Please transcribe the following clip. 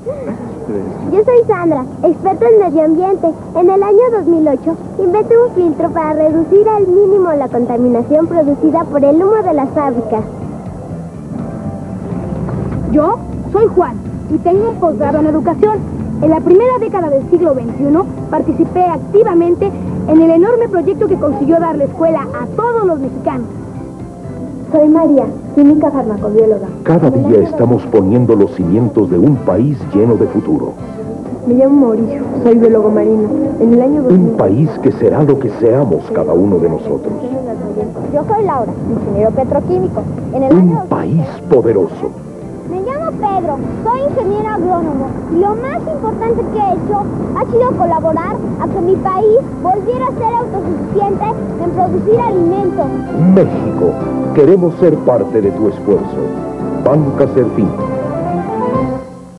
Yo soy Sandra, experta en medio ambiente. En el año 2008 inventé un filtro para reducir al mínimo la contaminación producida por el humo de las fábricas. Yo soy Juan y tengo un posgrado en educación. En la primera década del siglo XXI participé activamente en el enorme proyecto que consiguió darle escuela a todos los mexicanos. Soy María, química farmacobióloga. Cada día estamos poniendo los cimientos de un país lleno de futuro. Me llamo Mauricio, soy biólogo marino. En el año 2000... Un país que será lo que seamos cada uno de nosotros. Yo soy Laura, ingeniero petroquímico. Un país poderoso. Me llamo Pedro, soy ingeniero agrónomo y lo más importante que he hecho ha sido colaborar a que mi país volviera a ser autosuficiente en producir alimentos. México, queremos ser parte de tu esfuerzo. Banca Serfín.